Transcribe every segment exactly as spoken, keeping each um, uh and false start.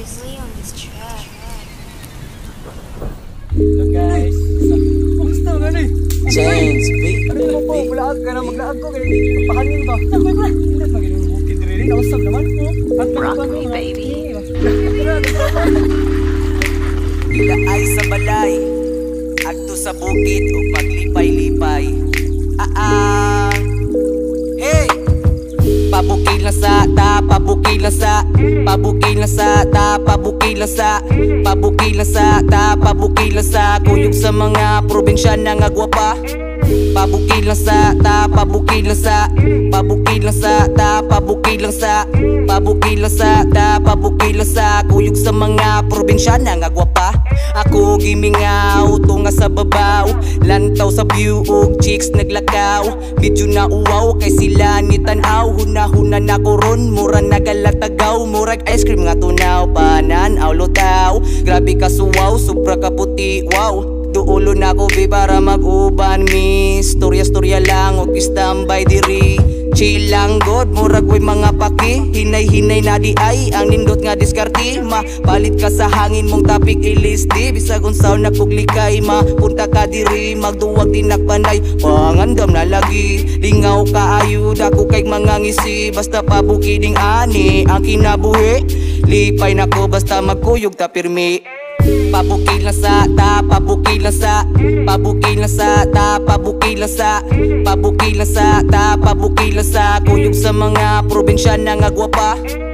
Mosley on this track. Hello guys. Kumusta ka na eh? James, baby. Ano mo po? Maglaag ka na, maglaag ko. Magpahanin ba? Nakoy ko na. Hindi na magiging bukid rin. Nausap naman po. Rock me, baby. Bila ay sa balay, adto sa bukid o paglipay-lipay. Ah, hey! Pabukid lang sa ta, pabukid lang sa, pabukid lang sa ta, pabukid lang sa, pabukid lang sa ta, pabukid lang sa, kuyog sa mga probinsya na nga gwapa. Pabukid lang sa ta, pabukid lang sa, pabukid lang sa ta, pabukid lang sa, pabukid lang sa ta, pabukid lang sa, kuyog sa mga probinsya na nga gwapa. Ako gimingaw, tunga sa babaw, lantaw sa view ug chicks naglakaw. Medyo na uwaw kay sila ni tanaw, hunahuna na koron, mura nagalatagaw, murag ice cream nga tunaw, pananaw lutaw. Grabe ka suwaw, sobra ka puti, wow. Duulo na ko be para mag-uban mi, storya-storya lang og standby diri. Chill lang god, murag way mga paki, hinay-hinay na di ay ang nindot nga diskarte. Mapalit ka sa hangin mong topic ilisti, bisag unsaw na kuglikay, mapunta ka diri, magduwag din nakpanay, pangandam na lagi. Lingaw ka ayud ako kay mga ngisi, basta pabukiding ani ang kinabuhi. Lipay na ko basta magkuyog ta pirmi. Pabukid lang sa ta, pabukid lang sa, pabukid lang sa ta, pabukid lang sa, pabukid lang sa ta, pabukid lang sa, kuyog sa mga probinsya na nga gwapa.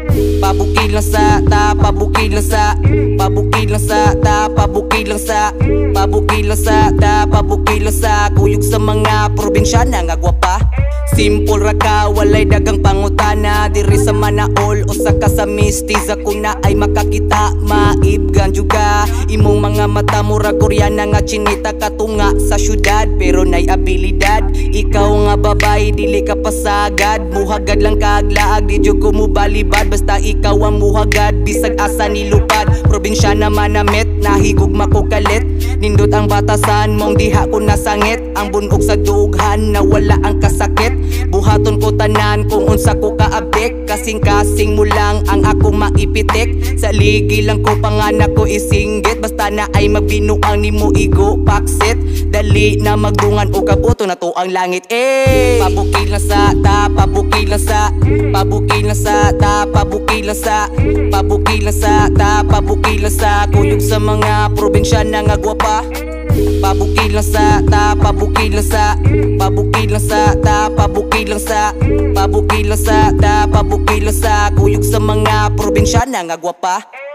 Pabukid lang sa ta, pabukid lang sa, pabukid lang sa ta, pabukid lang sa, pabukid lang sa ta, pabukid lang sa, kuyog sa mga probinsya na nga gwapa. Simple ra ka, walay dagang pangutana, diri sa Manaol o sa Kasamistis. Ako na ay makakita, maibgan juga. Imong mga mata mura koreana nga chinita katunga sa syudad, pero nay abilidad. Ikaw nga babay, dili ka pasagad, muhagad lang kaaglaag, di jud ko mo balibad. Basta ikaw ang muhagad, bisag asa nilupad. Probinsya naman na met, nahigugma ko kalit. Nindot ang batasan mong diha ko nasangit, ang bunog sa dughan na wala ang kasakit. Buhaton ko tanan kung unsa ko kaabek, kasing-kasing mo lang ang ako maipitik. Sa ligi lang ko panganak ko isinggit, basta na ay magbinuang nimo igo paksit. Dali na magdungan o kabuto na to ang langit. Eh, pabukid lang sa ta, pabukid lang sa, pabukid lang sa ta, pabukid lang sa, pabukid lang sa ta, pabukid lang sa, kuyog sa mga probinsya na nga gwapa. Pabukid lang sa ta, pabukid lang sa, pabukid lang sa ta, pabukid lang sa, pabukid lang sa ta, pabukid lang sa, kuyog sa mga probinsya na nga gwapa.